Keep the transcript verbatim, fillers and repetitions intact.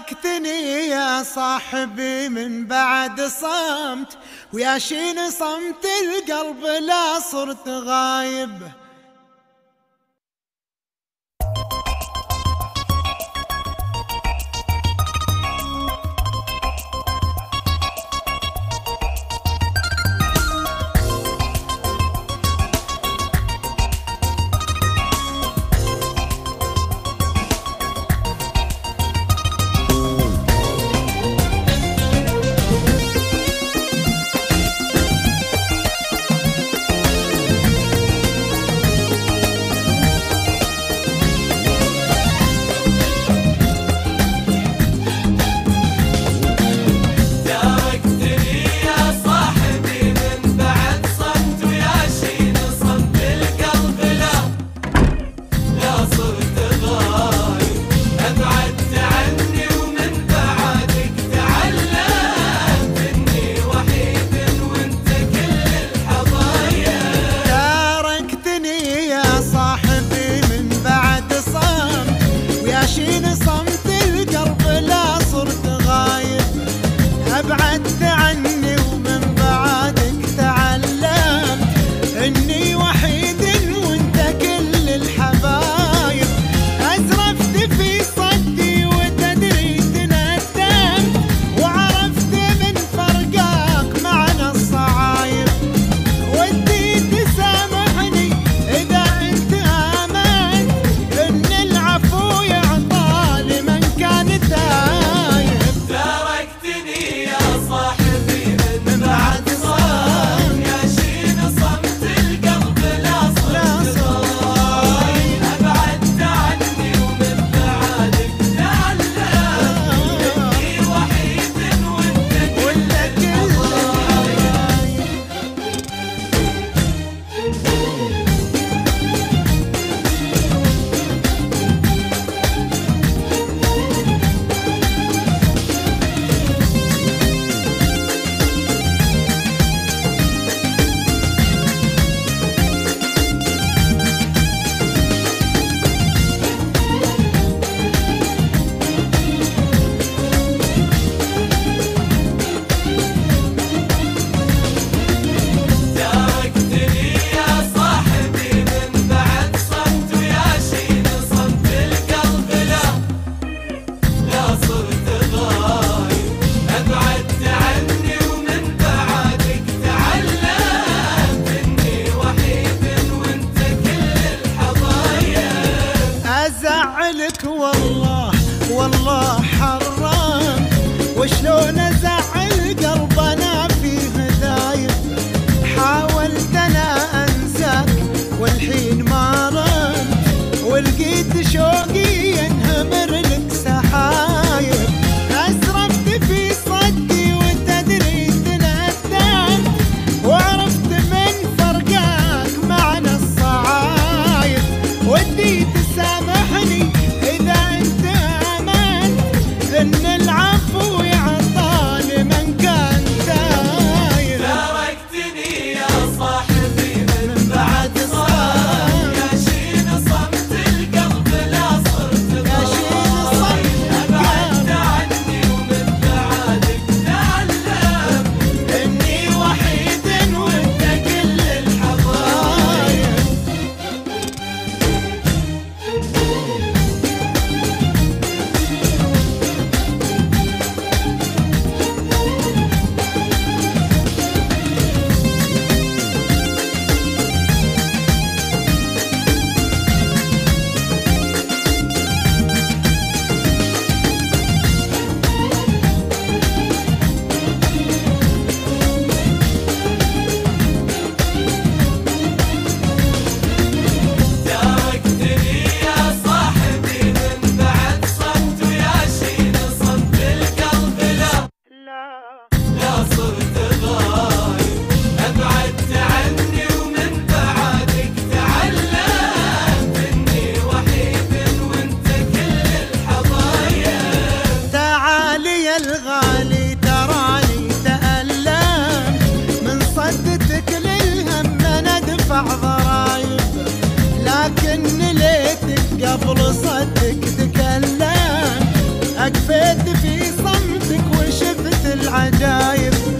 تركتني يا صاحبي من بعد صمت، ويا شين صمت القلب لا صرت غايب. أبعدت عني ومن بعدك تعلمت إني وحيد وانت كل الحبايب. أزرفت في صدي وتدري تندمت، وعرفت من فرقاك معنا الصعايب. ودي تسامحني إذا أنت آمنت إن العفو يعطى لمن كان تايب. تركتني يا صاحبي من بعد صام، يا شين صمت القلب لا صرت غايب. أبعدت عني ومن بعدك تعلمت إني وحيد وانت كل الحبايب. تركتني يا صاحبي من بعد صمت، ويا شين صمت القلب لا لا صرت غايب. أبعدت عني ومن بعدك تعلمت إني وحيد وانت كل الحبايب. أزعلك والله والله حرام، وشلون أزعل قلب أنا فيه دايب. حاولت أنا أنساك والحين ما رمت، ولقيت شوقي ينهمر لك سحايب. أسرفت في صدي وتدري تندمت، وعرفت من فرقاك معنا الصعايب. ودي تسامحني إذا أنت آمنت إن العفو يعطى لمن كان تايب. تركتني يا صاحبي من بعد صام، يا شين صمت القلب لا صرت غايب. أبعدت عني ومن بعدك تعلمت إني وحيد وانت كل الحبايب. تركتني يا صاحبي من بعد صمت، ويا شين صمت القلب لا لا صرت غايب. أبعدت عني ومن بعدك تعلمت إني وحيد وانت كل الحبايب. تعالي يا الغالي تراني تألمت، من صدتك للهم أنا أدفع ضرايب. لكن ليتك قبل صدك تكلمت، وقفت في صمتك وشفت العجايب.